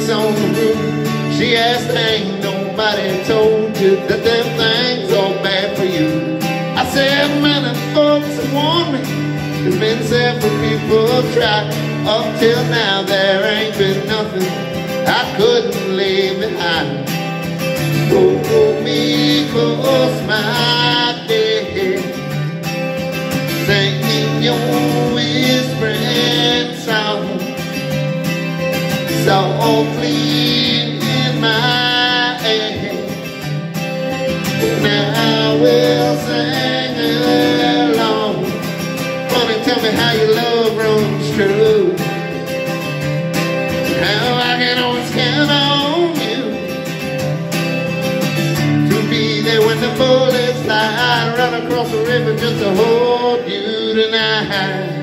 snakes on the roof. She asked, ain't nobody told you that them things are bad for you? I said, many folks have warned me. There's been several people tried. Up till now there ain't been nothing I couldn't leave behind. Hold me close, my dear, singing your whispering song softly in my ear. Now I will sing along. Honey, tell me how your love runs true. How I can always count on you to be there when the bullets fly. I'd run across the river just to hold you tonight.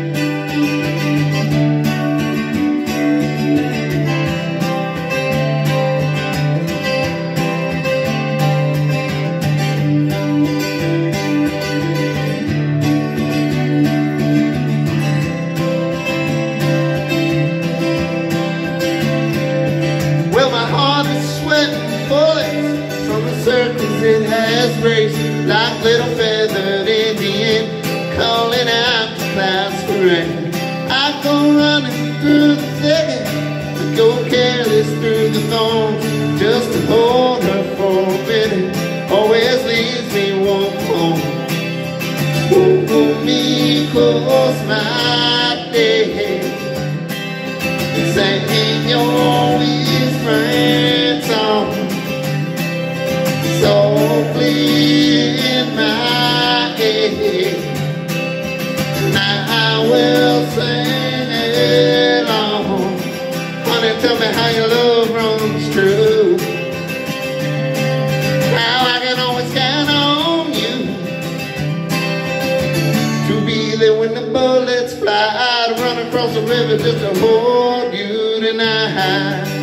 Circles it has raced like little feathered Indian calling out to clouds for rain. I go running through the thicket, I go careless through the thorns, just to hold her for a minute. Always leaves me warm home. Hold me close, my dear, sing your whispering song softly in my ear. Now I will sing along. Honey, tell me how your love runs true. How I can always count on you to be there when the bullets fly. I'd run across the river just to hold you tonight.